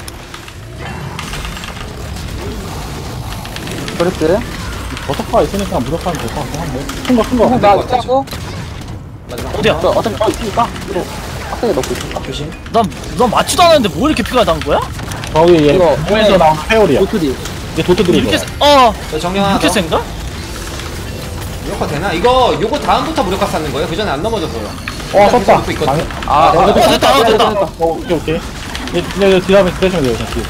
브레스. 버섯가 있으니까 무조건 될 것 같긴 한데. 큰 거, 큰 거. 쿵따 것 같아, 피하고. 마지막 어디야? 저 어차피 저 있으니까 이거 빡세게 넣고 있을까? 조심. 난, 난 맞지도 않았는데 뭐 이렇게 피가 난 거야? 저기 얘 이거 몸에서 네. 나온 회오리야. 도트디. 이게 도트들이 이렇게, 있어요. 세- 어, 저 정령 하나 이렇게 더. 센가? 무력화 되나? 이거 요거 다음부터 무력화 쌓는 거예요? 그 전에 안 넘어져서요. 어, 썼다. 놓고 있거든. 망해. 아, 어, 됐다, 됐다, 됐다, 됐다. 어, 오케이, 오케이. 이제, 이제 뒤다음에 기다리시면 돼요, 잠시.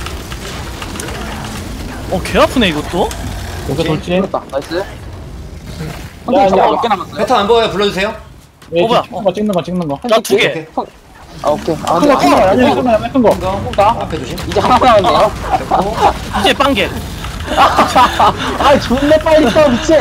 어, 개 아프네, 이것도. 여기서 돌진. 됐다. 나이스. 야, 선택 야. 저거 몇개 남았어요? 패턴 안 보여요? 불러주세요. 예, 어, 뭐야? 찍는 거, 찍는 거, 찍는 거. 나 두 개. 오케이. 아 오케이. 아 큰 근데 거, 큰 거, 아, 아니, 큰 거, 아니, 큰 거. 이거 쿵따. 앞에 조심. 이제 하나 남았네요. 됐고. 이제 빵개. 아 존나 빨리 써 미친.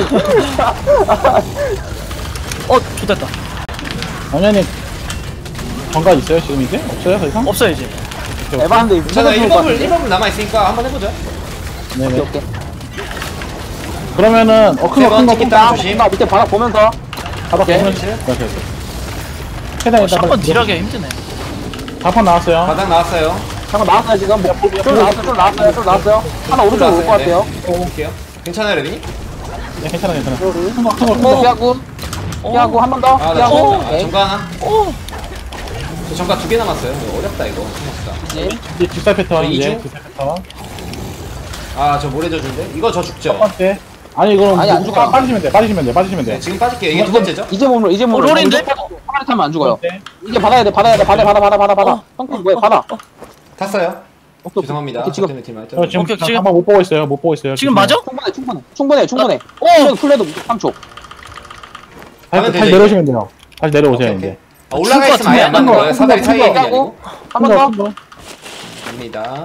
어, 좋됐다. 당연히 정가 있어요, 지금 이제? 없어요, 더 이상? 없어, 이제. 오케이, 오케이. 에반데 괜찮아. 일 버블, 일 버블 남아있으니까 한번 해보죠. 네네. 오케이 오케이. 그러면은, 어, 큰 거, 큰 거, 큰 찍겠다. 거. 조심. 나 밑에 바닥 보면서. 바닥 오케이. 보면, 오케이, 오케이. 최대한 일단 샷건 빨리 딜하기가 힘드네. 다판 나왔어요. 바닥 나왔어요. 잠깐 나왔어요 지금. 쫄 나왔어요 쫄 나왔어요 쫄 나왔어요. 하나 오른쪽으로 올 것 같아요. 볼게요. 괜찮아요, 레빈이? 네, 괜찮아, 괜찮아. 쫄을. 큰 거, 큰 거, 큰 어, 거. 피하고 피하고 한 번 더. 아, 나 피하고. 정가. 아, 오케이. 정가 하나. 오, 저 정가 두 개 남았어요. 이거 어렵다, 이거. 생각보다. 네. 이제 뒷살 패턴, 저 이제. 이중? 뒷살 패턴. 아, 저 모래 져준데? 이거 저 죽죠? 첫 번째. 아니, 이거는 아니, 안 무조건 죽어요. 빠지시면 돼, 빠지시면 돼, 빠지시면 돼. 네, 지금 빠질게요. 이게 두 번째죠? 이제 몸으로 이제 몸으로. 어, 롤인데? 가만히 타면 안 죽어요. 첫 번째. 이제 받아야 돼 받아야 돼 받아 받아 받아 받아 받아. 어. 형님 뭐야 받아. 탔어요. 오케이, 죄송합니다. 오케이, 지금 지금 팀 할 때. 저 지금 오케이, 지금- 한번 못 보고 있어요, 못 보고 있어요. 지금 맞아? 충분해 충분해 충분해 충분해. 어, 플레도 플레도 삼 초. 다시, 하면 다시 되죠, 내려오시면 돼요. 다시 내려오세요, 오케이, 오케이. 이제. 아, 올라가 죽을 것 있으면 아예 안 같은데? 맞는 거예요. 큰 거, 사다리 큰 사이에 거, 있는 게 하고. 아니고. 한 큰 번 거, 더. 큰 거. 갑니다.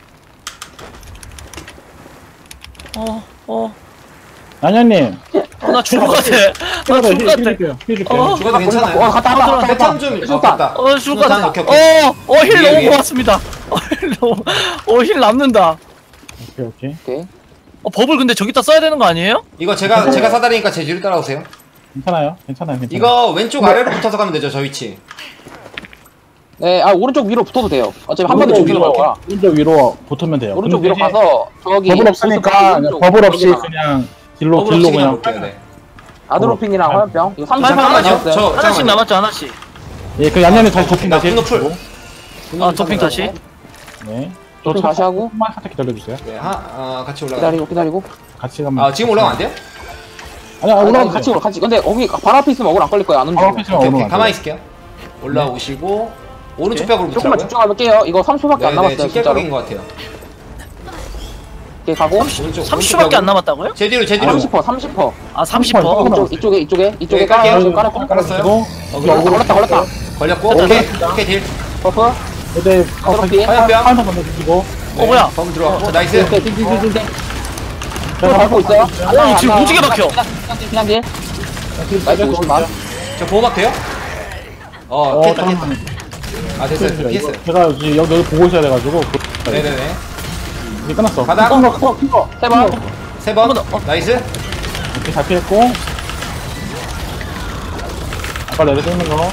어, 어. 안현님, 어, 나 죽을 것 같아. 나 힐 죽을 것 같아. 줄게요, 힐 줄게요. 어. 죽어도 어 괜찮아요. 갔다 갔다 갔다 갔다. 패턴 좀, 어, 좋다. 됐다. 어, 죽을 것 같아. 오케이, 오케이. 어, 어, 힐 위에, 너무 위에. 고맙습니다. 어, 힐 너무, 어, 힐 남는다. 오케이, 오케이. 오케이. 어, 버블 근데 저기다 써야 되는 거 아니에요? 이거 제가, 제가 사다리니까 제 뒤로 따라오세요. 괜찮아요, 괜찮아요, 괜찮아요. 이거 왼쪽 아래로 붙어서 가면 되죠, 저 위치. 네, 아 오른쪽 위로 붙어도 돼요. 어차피 한 번에 오른쪽 죽이는 위로, 거라. 오른쪽 위로 붙으면 돼요. 오른쪽 근데 위로 대신 가서 저기 버블 없으니까 오른쪽, 버블 없이 여기다가 그냥 딜로 버블 딜로 없이기만 그냥 볼게요, 네. 아드로핀이랑 어. 화염병 이거 삼십 잠깐만요. 남았어요. 저- 하나씩 잠깐만요. 남았죠, 하나씩. 예, 그 양념이 다시 도핑 나 다시 분노 풀. 해주시고. 아, 도핑 다시. 네. 도핑 다시 하고. 조금만 살짝 기다려주세요. 네, 하, 아, 같이 올라가. 기다리고 기다리고. 같이 가면. 아, 지금 올라가면 안 돼요? 아니, 아, 아니, 올라가 아니, 같이 올라 같이. 근데 거기 바로 앞에 있으면 억울 안 걸릴 거예요. 안 바로 움직이면. 앞에 있으면 오케이, 오는 오케이. 거 가만히 있을게요. 올라오시고, 오른쪽 벽으로 조금만 붙으라고요? 집중하면 깨요. 이거 삼 초밖에 안 네, 네, 남았어요. 지금 진짜로. 깰 것 같아요. 오케이 가고. 오른쪽, 삼십 초밖에 안 남았다고요? 제 뒤로, 제 뒤로. 삼십 퍼 삼십 퍼. 아, 삼십 퍼. 이쪽 이쪽에 이쪽에 이쪽에 네, 깔아요. 깔게요. 지금 깔았고. 깔았어요. 그리고 어, 걸렸다 걸렸다 걸렸다. 걸렸고, 됐다, 오케이. 오케이, 딜. 버프. 그때 어, 트로피. 화염병. 한번 먼저 주시고. 어, 뭐야? 범 들어왔고, 나이스. 이렇게 띵띵띵띵. 또 제가 밟고 있어요. 어, 지금 무지개 박혀. 그냥 딜. 나이스 오십만. 저 보호막돼요? 어, 어, 피했다, 피했다. 잠깐만. 아, 됐어요. 피했어요. 제가 여기 여기 보고 있어야 돼가지고. 그- 네네네. 이제 끝났어. 바닥. 큰 거, 큰 거, 큰 거. 세 번. 세 번. 한번 더. 어. 나이스. 이렇게 잘 피했고. 아까 내려 찍는 거.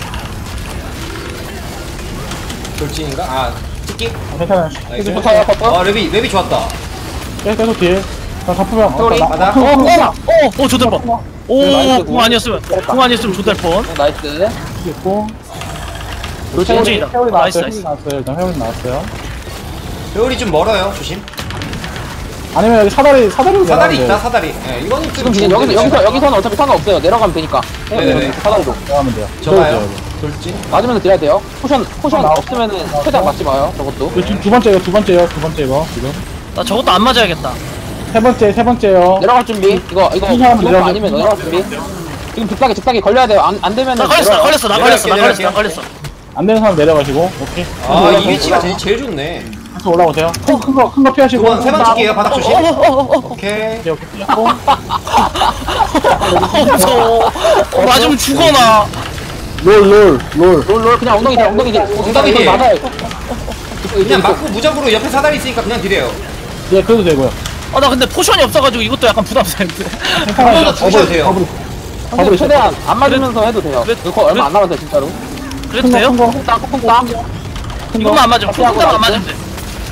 돌진인가? 아 찍기? 아, 괜찮아요. 나이스. 계속 붙어요, 버퍼. 아 랩이 랩이 좋았다. 계속 뒤에. 자, 잡으면. 소리. 맞아. 어, 어, 어, 어, 조달 뻔. 오, 나이스, 공 아니었으면, 공 아니었으면 조달 뻔. 어, 나이스. 있고. 돌진이다. 회오리 나이스, 나왔어요. 나이스. 회오리 나왔어요. 일단 회오리 나왔어요. 배율이 좀 멀어요. 조심. 아니면 여기 사다리, 사다리로 사다리 내려가면 있다. 돼요. 사다리. 예, 이거는 지금 좀 그냥 여기서, 좋은데, 여기서, 여기서는 어차피 상관없어요. 내려가면 되니까. 네네네. 사다리로. 내려가면 돼요. 저가요. 돌진. 맞으면서 딜해야 돼요. 포션, 포션 나와. 없으면은 최대한 맞지 마요. 저것도. 이거 지금 두 번째요, 두 번째요, 두 번째 이거 지금. 나 저것도 안 맞아야겠다. 세 번째, 세 번째요. 내려갈 준비. 이거, 이거, 한 사람 이거 내려가- 아니면 내려갈 준비. 지금 빅박이, 빅박이 걸려야 돼요. 안, 안 되면은. 나 걸렸어, 나 내려가요. 걸렸어, 나 걸렸어, 나 걸렸어, 나 걸렸어. 안 되는 사람 내려가시고, 오케이. 아 이 위치가 제일, 제일 좋네. 다시 올라오세요. 큰, 큰 거, 큰 거 피하시고. 두 번, 세 번 찍게요. 바닥 조심. 어, 어, 어, 어, 어. 오케이. 오케이, 오케이. 피하고. 어, 무서워. 어, 맞으면 죽어나. 롤, 롤, 롤. 롤, 롤, 그냥 엉덩이 딜, 엉덩이 딜. 엉덩이 딜. 맞아요. 그냥 맞고 무적으로 옆에 사다리 있으니까 그냥 딜해요. 예, 그래도 되고요. 아, 나 근데 포션이 없어가지고 이것도 약간 부담스러운데. 한 번 더 죽으셔도 돼요. 버블. 근데 최대한 안 맞으면서 해도 돼요. 그래- 그거 얼마 안 남았어요, 진짜로. 그래도 큰 거, 돼요? 큰 거. 콩땅, 콩땅. 이것만 안 맞으면, 콩닥 안 맞으면 돼.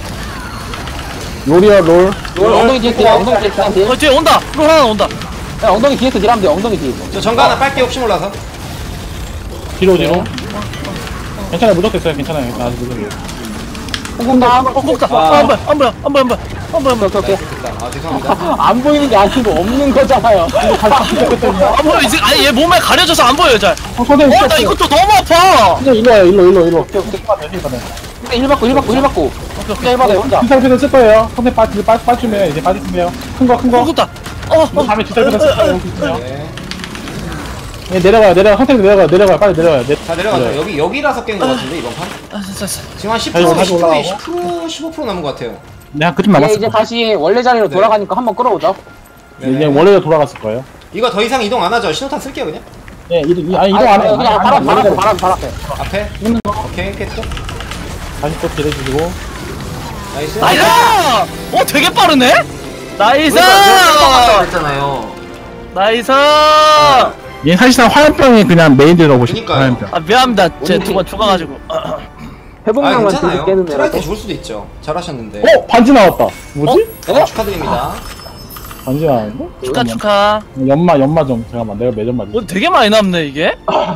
롤이요, 롤. 롤, 엉덩이 뒤에 딜, 엉덩이 뒤에 그냥 딜. 어, 뒤에 온다. 롤 하나 온다. 그냥 엉덩이 뒤에서 딜하면 돼요, 엉덩이 뒤에서. 저 정가 하나 빨게 혹시 몰라서. 뒤로, 뒤로. 괜찮아요, 무적됐어요. 괜찮아요. 나 아직 무적이에요. 콩땅. 어, 콩닥. 아. 아, 안 보여, 안 보여, 안 보여, 안 보여. 안 보여, 안 보여. 오케이, 오케이. 됐다. 아 죄송합니다. 안 보이는 게 아니고 없는 거잖아요. 안 보여, 이제. 아니, 얘 몸에 가려져서 안 보여, 잘. 어, 선생님, 어, 나 진짜 이것도 너무 아파. 그냥 일로 와요, 일로, 일로, 일로. 오케이, 오케이. 힐받아요, 힐받아요. 근데 일 받고, 일 받고, 일 받고. 진짜 일 받아요, 혼자. 뒷살 패드 쓸 거예요. 선생님 빠지, 빠지, 빠지면 이제 빠지시면 큰 거, 큰 거. 콩닥. 어, 이거 어. 다음에 뒷살 패드 쓸 거예요. 있어요. 네. 예, 내려가요, 내려가. 선생님 내려가요, 내려가요. 빨리 내려가요. 내... 자 내려가자. 네. 여기 여기라서 깬 거 같은데 이번 판. 아, 됐어, 됐어. 지금 한 십 다시 퍼센트, 다시 십 퍼센트, 올라가고. 십 퍼센트, 십오 퍼센트 남은 것 같아요. 네, 한 그쯤 얘 남았을 이제 거예요. 다시 원래 자리로 네. 돌아가니까 한번 끌어오죠. 네, 이제 원래대로 돌아갔을 거예요. 이거 더 이상 이동 안 하죠? 신호탄 쓸게요 그냥. 예, 이동, 이- 아니, 이동 아니, 안 해요. 그냥 아니, 바로, 아니, 바로, 원래대로. 바로, 바로 앞에. 앞에. 있는 거. 오케이 깼죠? 다시 또 딜해주시고. 나이스. 나이스! 어, 되게 빠르네? 나이스! 했잖아요. 나이스! 얘 사실상 화염병이 그냥 메인 딜러 보시죠. 그니까요. 화염병. 아, 미안합니다. 제 오늘 두 번 죽어가지고. 아 회복량만 괜찮아요. 계속 깨는 애라서. 트라이트 죽을 수도 있죠. 잘하셨는데. 어? 반지 나왔다. 뭐지? 어? 축하드립니다. 반지 나왔는데? 축하, 축하. 연마, 연마 좀. 잠깐만, 내가 매점 맞지? 뭐 되게 많이 남네, 이게?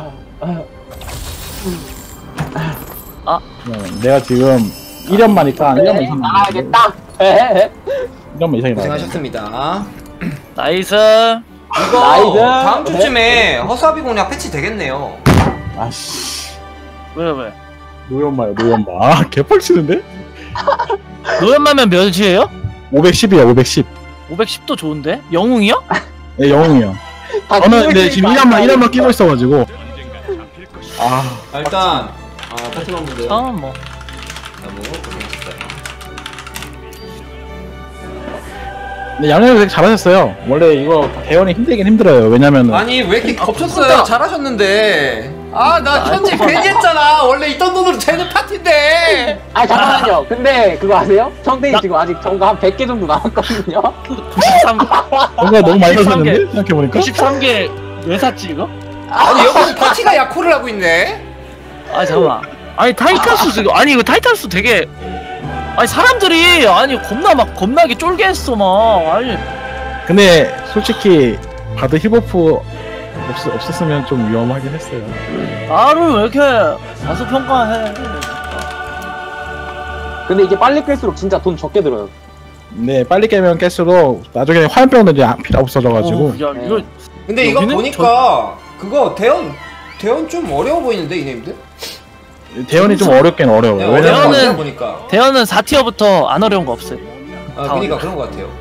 네, 내가 지금 일 년마니까 일 년만 이상 나왔네. 나가야겠다. 에헤헤. 일 년만 이상이 나왔네. 고생하셨습니다. 나이스. 이거 나이스. 다음 주쯤에 허수아비 공략 패치 되겠네요. 아씨. 왜, 왜? 노연마요, 노연마. 아, 개뻘치는데? 노연마면 몇이에요? 오백십이야, 오백십. 오백십도 좋은데? 영웅이요? 네, 영웅이요. 다 저는 근데 지금 일 년만, 일 년만 끼고 끼고 있어가지고. 아, 아, 일단 아 파티원분들 아, 뭐. 너무 고생하셨어요. 근데 양념이 되게 잘하셨어요. 원래 이거 대원이 힘들긴 힘들어요. 왜냐면은. 아니 왜 이렇게 겹쳤어요? 잘하셨는데. 아 나 현재 괜히 했잖아. 원래 있던 돈으로 되는 파티인데. 아 잠깐만요. 근데 그거 아세요? 청대이 나- 지금 아직 정가 한 백 개 정도 남았거든요. 구십삼, 뭔가 너무 많이 구십삼 개. 하셨는데? 생각해보니까. 구십삼 개 왜 샀지, 이거? 아니 여기서 파티가 야코를 하고 있네. 아, 잠깐만. 아니, 타이탄수 지금, 아니, 이거 타이탄수 되게. 아니, 사람들이, 아니, 겁나 막, 겁나게 쫄게 했어, 막. 아니, 근데 솔직히 바드 힙오프 없, 없었으면 좀 위험하긴 했어요. 나를 왜 이렇게 과소평가해. 근데 이게 빨리 깰수록 진짜 돈 적게 들어요. 네, 빨리 깨면 깰수록 나중에 화염병도 이제 필요 없어져가지고. 어, 야, 이거. 근데 이거 여기는 보니까 그거 대원 대원 좀 어려워 보이는데 이네임들? 대원이 좀 어렵긴 어려워요. 네, 왜냐면 어려운 거 대원은- 같아요 보니까. 대현은 사 티어부터 안 어려운 거 없어요. 아 그러니까 그런 거 같아요.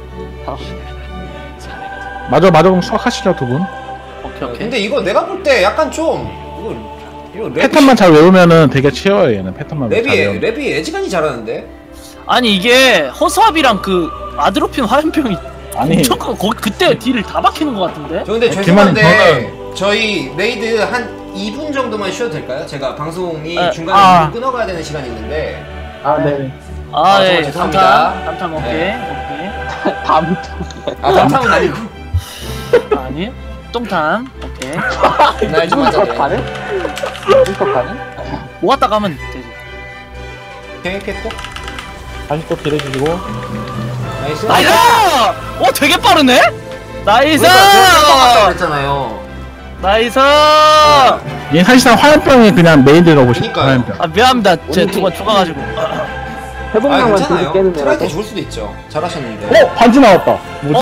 마저 마저 그럼 수학하시죠 두 분. 오케이, 오케이. 근데 이거 내가 볼 때 약간 좀 이거 이거 랩이 패턴만 잘 외우면은 되게 치워요 얘는 패턴만 잘 랩이 외우면. 랩이 애지간히 잘하는데. 아니, 이게 허수아비랑 그 아드로핀 화염병이 아니 엄청 큰- 거기 그때 딜을 다 박히는 것 같은데? 저 근데 어, 죄송한데 기만이 저희 레이드 한 이 분 정도만 쉬어도 될까요? 제가 방송이 에, 중간에 아. 끊어가야 되는 시간이 있는데. 아 네. 아, 아, 예, 정말 죄송합니다. 감탄, 감탄, 오케이, 네. 오케이. 다음 아 감사은 아니고. 아니 똥탄. 오케이. 나좀 이거 맞아. 가능? 이거 가능? 모았다 가면 되지. 팽했겠고. 다시 또 딜해주시고. 나이스. 나이스! 어 되게 빠르네? 나이스! 그랬잖아요. 나이스! 얘 사실상 화염병이 그냥 메인 딜 넣고 싶어. 그니까요. 화염병. 아 미안합니다. 제 두 번 죽어가지고. 아 회복량만 계속 괜찮아요. 깨는 트라이트 애라서. 죽을 수도 있죠. 잘하셨는데. 어 반지 나왔다. 뭐지?